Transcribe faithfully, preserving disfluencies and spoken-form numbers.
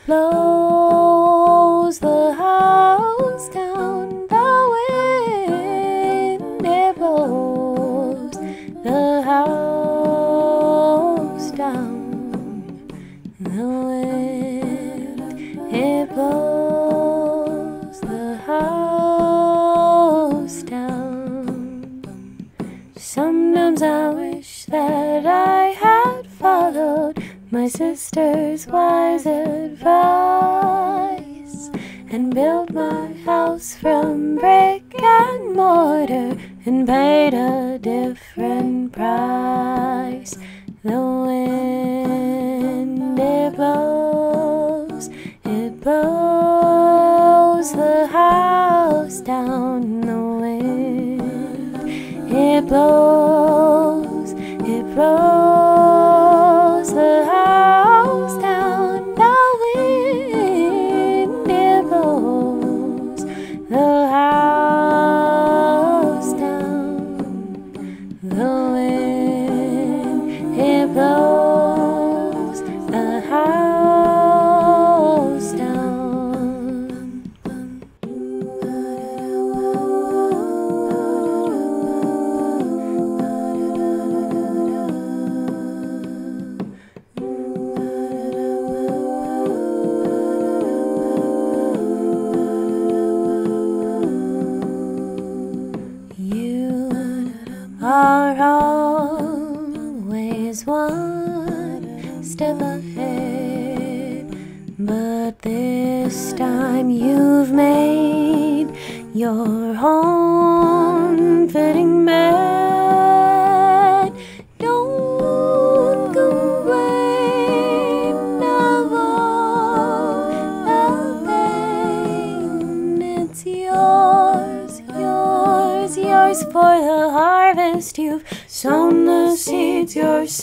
blows the house down, the wind, it blows the house down, the wind, it blows the house down. Sometimes I wish that I had followed my sister's wise advice and built my house from brick and mortar and paid a different price. The wind, it blows, it blows the house down. The wind, it blows, it blows the house down. The wind, it blows the house down. The wind, it blows the house down. You are always one step ahead, but this time you've made your own fitting bed. Don't complain of all the pain. It's yours, yours, yours for the harvest. You've sown the seeds, you're